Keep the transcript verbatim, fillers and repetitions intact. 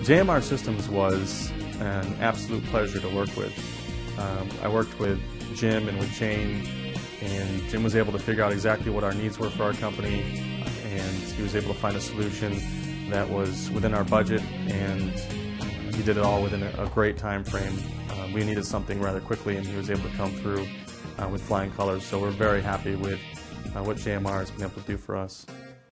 J M R Systems was an absolute pleasure to work with. Um, I worked with Jim and with Jane, and Jim was able to figure out exactly what our needs were for our company, and he was able to find a solution that was within our budget, and he did it all within a, a great time frame. Um, we needed something rather quickly, and he was able to come through uh, with flying colors, so we're very happy with uh, what J M R has been able to do for us.